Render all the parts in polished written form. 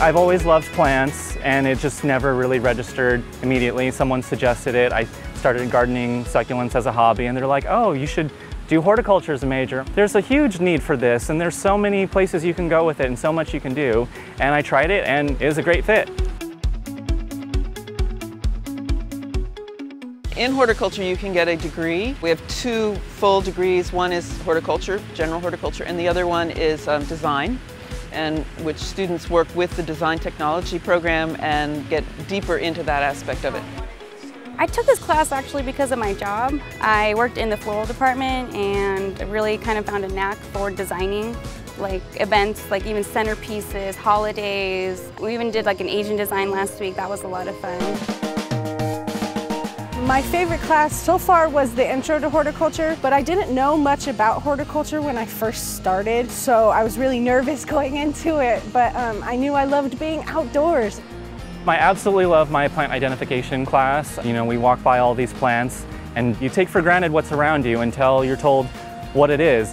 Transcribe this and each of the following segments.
I've always loved plants, and it just never really registered immediately. Someone suggested it. I started gardening succulents as a hobby, and they're like, oh, you should do horticulture as a major. There's a huge need for this, and there's so many places you can go with it and so much you can do. And I tried it, and it was a great fit. In horticulture, you can get a degree. We have 2 full degrees. One is horticulture, general horticulture, and the other one is design, and which students work with the design technology program and get deeper into that aspect of it. I took this class actually because of my job. I worked in the floral department and really kind of found a knack for designing like events, like even centerpieces, holidays. We even did like an Asian design last week. That was a lot of fun. My favorite class so far was the Intro to Horticulture, but I didn't know much about horticulture when I first started, so I was really nervous going into it, but I knew I loved being outdoors. I absolutely love my plant identification class. You know, we walk by all these plants, and you take for granted what's around you until you're told what it is.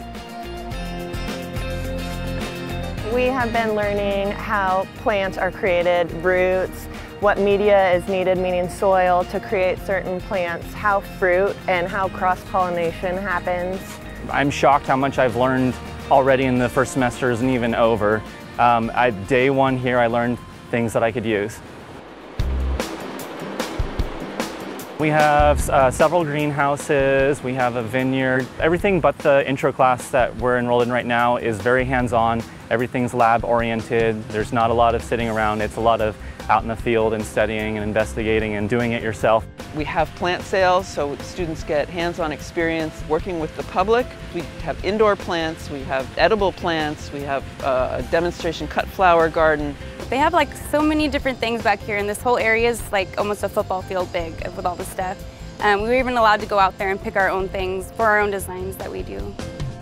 We have been learning how plants are created, roots, what media is needed, meaning soil, to create certain plants, how fruit and how cross-pollination happens. I'm shocked how much I've learned already in the first semesters and even over. Day 1 here, I learned things that I could use. We have several greenhouses, we have a vineyard. Everything but the intro class that we're enrolled in right now is very hands-on. Everything's lab-oriented. There's not a lot of sitting around. It's a lot of out in the field and studying and investigating and doing it yourself. We have plant sales, so students get hands-on experience working with the public. We have indoor plants, we have edible plants, we have a demonstration cut flower garden. They have like so many different things back here, and this whole area is like almost a football field big with all the stuff. We were even allowed to go out there and pick our own things for our own designs that we do.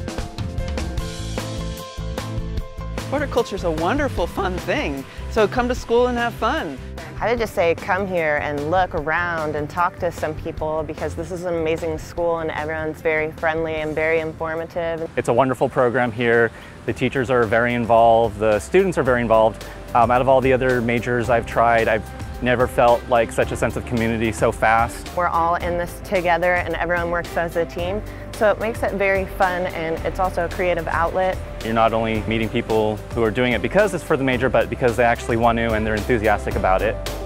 Horticulture is a wonderful, fun thing, so come to school and have fun. I would just say come here and look around and talk to some people, because this is an amazing school and everyone's very friendly and very informative. It's a wonderful program here. The teachers are very involved, the students are very involved. Out of all the other majors I've tried, I've never felt like such a sense of community so fast. We're all in this together and everyone works as a team, so it makes it very fun, and it's also a creative outlet. You're not only meeting people who are doing it because it's for the major, but because they actually want to and they're enthusiastic about it.